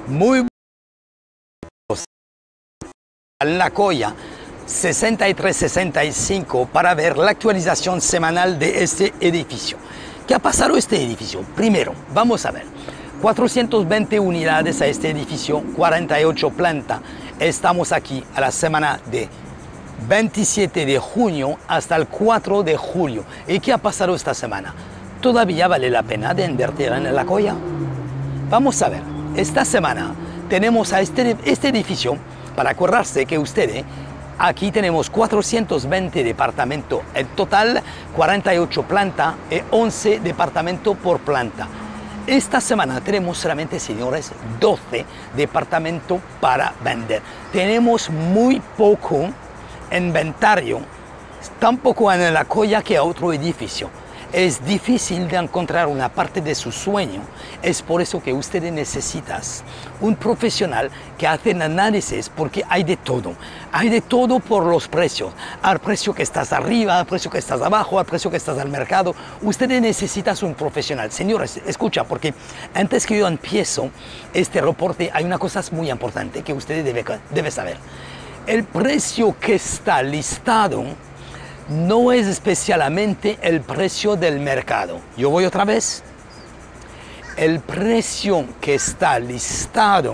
Muy buenos. En la Coya 6365 para ver la actualización semanal de este edificio. ¿Qué ha pasado este edificio? Primero, vamos a ver. 420 unidades a este edificio, 48 plantas. Estamos aquí a la semana de 27 de junio hasta el 4 de julio. ¿Y qué ha pasado esta semana? ¿Todavía vale la pena de invertir en la Coya? Vamos a ver. Esta semana tenemos a este edificio, para acordarse que ustedes, aquí tenemos 420 departamentos en total, 48 plantas y 11 departamentos por planta. Esta semana tenemos solamente, señores, 12 departamentos para vender. Tenemos muy poco inventario, tampoco en la Coya que a otro edificio. Es difícil de encontrar una parte de su sueño. Es por eso que ustedes necesitan un profesional que hace análisis, porque hay de todo. Hay de todo por los precios. Al precio que estás arriba, al precio que estás abajo, al precio que estás al mercado. Ustedes necesitan un profesional. Señores, escucha, porque antes que yo empiezo este reporte, hay una cosa muy importante que ustedes deben saber. El precio que está listado no es especialmente el precio del mercado. Yo voy otra vez. El precio que está listado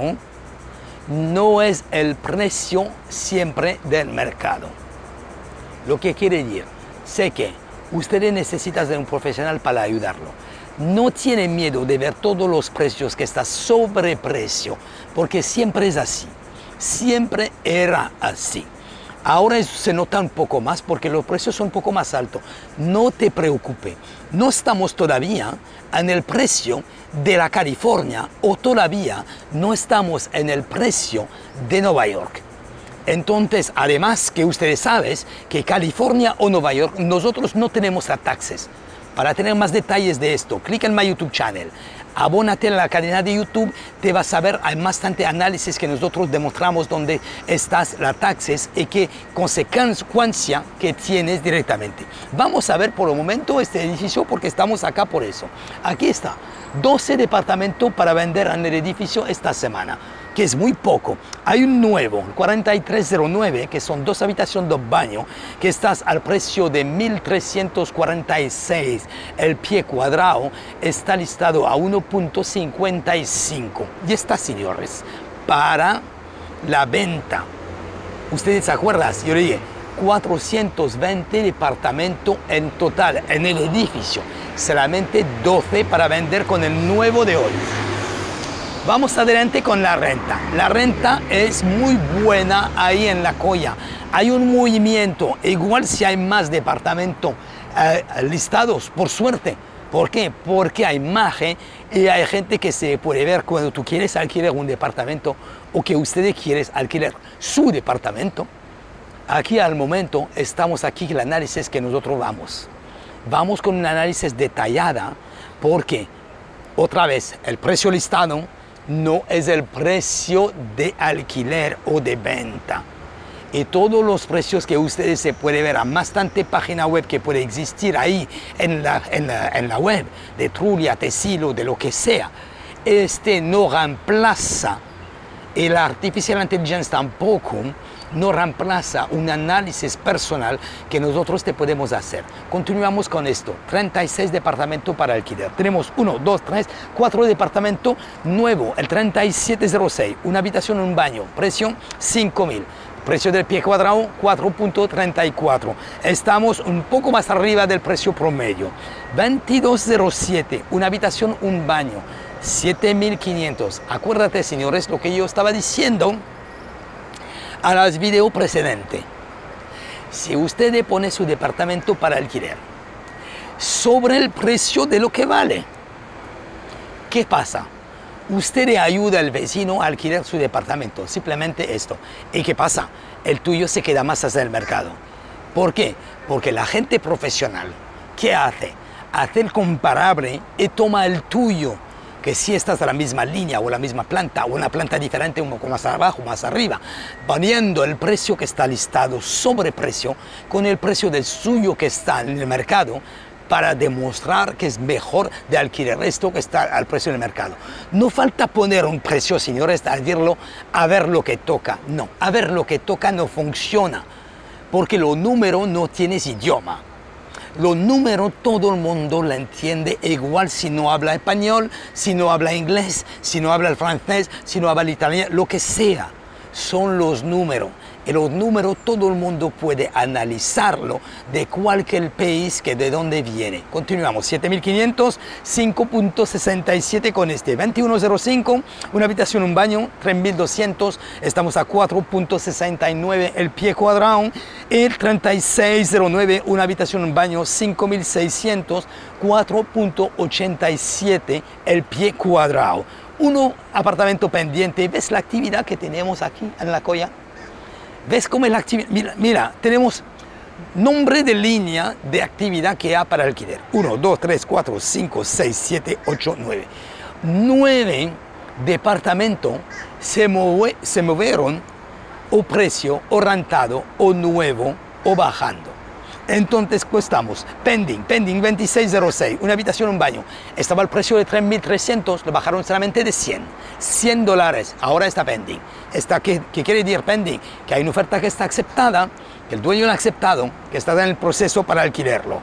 no es el precio siempre del mercado. Lo que quiere decir, sé que ustedes necesitan de un profesional para ayudarlo. No tiene miedo de ver todos los precios que están sobreprecio, porque siempre es así. Siempre era así. Ahora se nota un poco más porque los precios son un poco más altos. No te preocupes, no estamos todavía en el precio de la California o todavía no estamos en el precio de Nueva York. Entonces, además que ustedes saben que California o Nueva York, nosotros no tenemos taxes. Para tener más detalles de esto, clica en mi YouTube channel. Abónate a la cadena de YouTube, te vas a ver, hay bastante análisis que nosotros demostramos dónde estás las taxes y qué consecuencia que tienes directamente. Vamos a ver por el momento este edificio porque estamos acá por eso. Aquí está, 12 departamentos para vender en el edificio esta semana, que es muy poco. Hay un nuevo, 4309, que son 2 habitaciones, 2 baños, que estás al precio de 1.346. El pie cuadrado está listado a 1.55. Y está, señores, para la venta. Ustedes se acuerdan, yo le dije, 420 departamentos en total en el edificio. Solamente 12 para vender con el nuevo de hoy. Vamos adelante con la renta. La renta es muy buena ahí en la Coya. Hay un movimiento, igual si hay más departamentos listados, por suerte. ¿Por qué? Porque hay más y hay gente que se puede ver cuando tú quieres alquilar un departamento o que ustedes quieren alquilar su departamento. Aquí al momento estamos aquí el análisis que nosotros vamos. Vamos con un análisis detallada porque, otra vez, el precio listado no es el precio de alquiler o de venta. Y todos los precios que ustedes se pueden ver a bastante página web que puede existir ahí en la web, de Trulia, Tesilo, de lo que sea, no reemplaza, y la Artificial Intelligence tampoco, no reemplaza un análisis personal que nosotros te podemos hacer. Continuamos con esto. 36 departamentos para alquiler. Tenemos 1, 2, 3, 4 departamentos nuevo, el 3706, una habitación, un baño, precio 5.000. Precio del pie cuadrado 4.34. Estamos un poco más arriba del precio promedio. 2207, una habitación, un baño, 7.500. Acuérdate, señores, lo que yo estaba diciendo a los videos precedentes. Si usted pone su departamento para alquiler sobre el precio de lo que vale, ¿qué pasa? Usted ayuda al vecino a alquilar su departamento, simplemente esto. ¿Y qué pasa? El tuyo se queda más hacia el mercado. ¿Por qué? Porque la gente profesional, ¿qué hace? Hace el comparable y toma el tuyo, que si estás a la misma línea o la misma planta o una planta diferente, un poco más abajo, más arriba, poniendo el precio que está listado sobre precio con el precio del suyo que está en el mercado, para demostrar que es mejor de alquiler esto que está al precio del mercado. No falta poner un precio, señores, a decirlo, a ver lo que toca. No, a ver lo que toca no funciona, porque los números no tienes idioma. Los números todo el mundo lo entiende igual si no habla español, si no habla inglés, si no habla el francés, si no habla el italiano, lo que sea. Son los números. Y los números todo el mundo puede analizarlo de cualquier país que de dónde viene. Continuamos, 7500, 5.67 con este, 2105, una habitación, un baño, 3200, estamos a 4.69 el pie cuadrado, el 3609, una habitación, un baño, 5600, 4.87 el pie cuadrado. Uno apartamento pendiente, ¿ves la actividad que tenemos aquí en La Colla? ¿Ves cómo es la actividad? Mira, tenemos nombre de línea de actividad que hay para alquiler. 1, 2, 3, 4, 5, 6, 7, 8, 9. 9 departamentos se movieron o precio, o rentado, o nuevo, o bajando. Entonces, estamos pending 2606, una habitación, un baño. Estaba al precio de 3.300, lo bajaron solamente de $100, ahora está pending. ¿Qué quiere decir pending? Que hay una oferta que está aceptada, que el dueño lo ha aceptado, que está en el proceso para alquilarlo.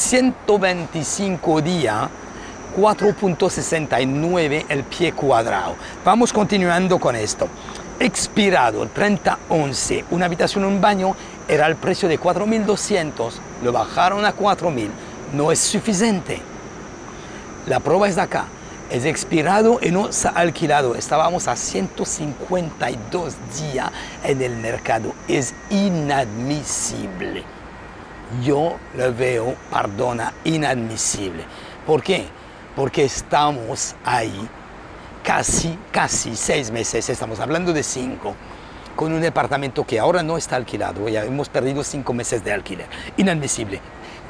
125 días, 4.69 el pie cuadrado. Vamos continuando con esto. Expirado el 30/11, una habitación, un baño, era el precio de 4.200, lo bajaron a 4.000, no es suficiente. La prueba es de acá, es expirado y no se ha alquilado, estábamos a 152 días en el mercado, es inadmisible. Yo lo veo, inadmisible. ¿Por qué? Porque estamos ahí casi 6 meses, estamos hablando de 5, con un departamento que ahora no está alquilado, ya hemos perdido 5 meses de alquiler, inadmisible.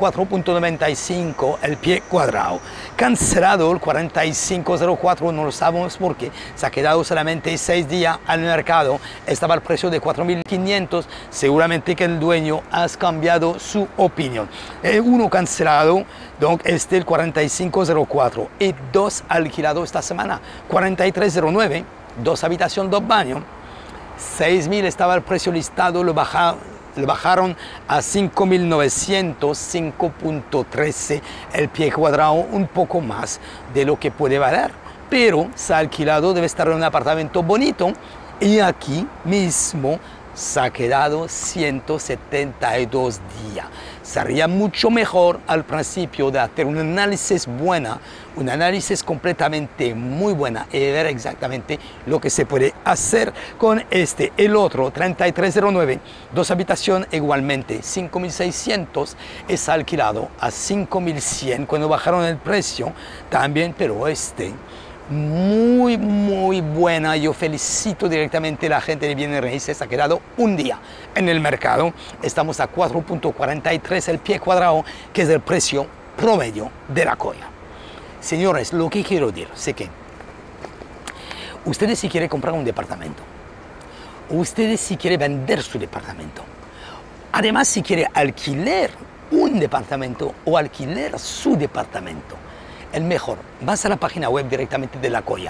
4.95 el pie cuadrado, cancelado el 4504, no lo sabemos porque se ha quedado solamente 6 días al mercado, estaba al precio de 4.500, seguramente que el dueño ha cambiado su opinión. Uno cancelado, el 4504, y 2 alquilados esta semana, 4309, 2 habitaciones, 2 baños, 6.000 estaba el precio listado, lo bajaron a 5.900, 5.13 el pie cuadrado, un poco más de lo que puede valer, pero se ha alquilado, debe estar en un apartamento bonito, y aquí mismo se ha quedado 172 días. Sería mucho mejor al principio de hacer un análisis buena, un análisis completamente muy buena y ver exactamente lo que se puede hacer con este. El otro, 3309, 2 habitaciones igualmente, 5.600, es alquilado a 5.100 cuando bajaron el precio también, pero muy buena. Yo felicito directamente a la gente de bienes raíces, ha quedado un día en el mercado, estamos a 4.43 el pie cuadrado, que es el precio promedio de La Colla. Señores, lo que quiero decir es que ustedes si quieren comprar un departamento, ustedes si quieren vender su departamento, además si quieren alquilar un departamento o alquilar su departamento, el mejor, vas a la página web directamente de La Colla,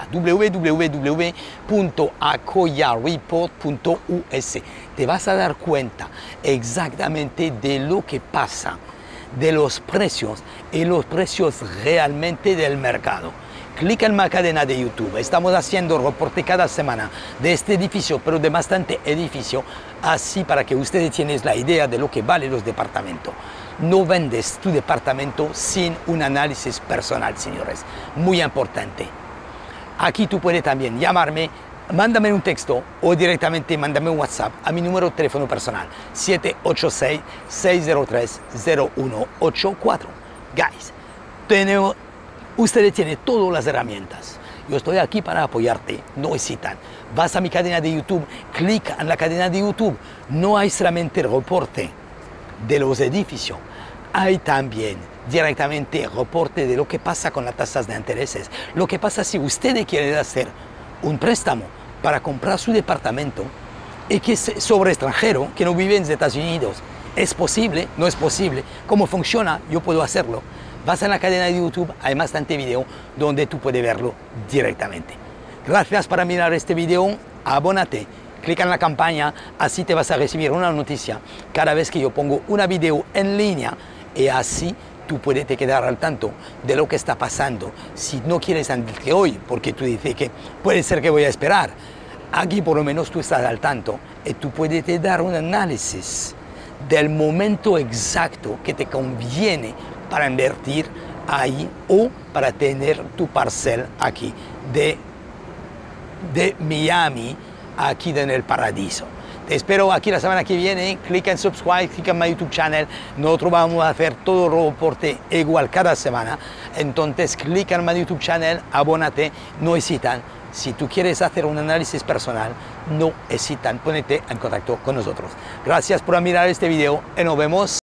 www.acoyareport.us. Te vas a dar cuenta exactamente de lo que pasa, de los precios y los precios realmente del mercado. Clica en mi cadena de YouTube, estamos haciendo reporte cada semana de este edificio, pero de bastante edificio, así para que ustedes tengan la idea de lo que valen los departamentos. No vendes tu departamento sin un análisis personal, señores. Muy importante. Aquí tú puedes también llamarme, mándame un texto o directamente mándame un WhatsApp a mi número de teléfono personal, 786-603-0184. Guys, ustedes tienen todas las herramientas. Yo estoy aquí para apoyarte, no hesitan. Vas a mi cadena de YouTube, clica en la cadena de YouTube. No hay solamente el reporte de los edificios, hay también directamente reporte de lo que pasa con las tasas de intereses, lo que pasa si ustedes quieren hacer un préstamo para comprar su departamento y que es sobre extranjero, que no vive en Estados Unidos. ¿Es posible? ¿No es posible? ¿Cómo funciona? Yo puedo hacerlo. vas a la cadena de YouTube, hay bastante video donde tú puedes verlo directamente. Gracias por mirar este video, abónate, clica en la campana, así te vas a recibir una noticia cada vez que yo pongo una video en línea y así tú puedes te quedar al tanto de lo que está pasando. Si no quieres andarte hoy, porque tú dices que puede ser que voy a esperar, aquí por lo menos tú estás al tanto y tú puedes te dar un análisis del momento exacto que te conviene para invertir ahí o para tener tu parcel aquí de Miami, aquí en el Paradiso. Te espero aquí la semana que viene. Clica en subscribe, clica en mi YouTube channel. Nosotros vamos a hacer todo el reporte igual cada semana. Entonces clica en mi YouTube channel, abónate, no hesitan. Si tú quieres hacer un análisis personal, no hesitan, ponete en contacto con nosotros. Gracias por mirar este video y nos vemos.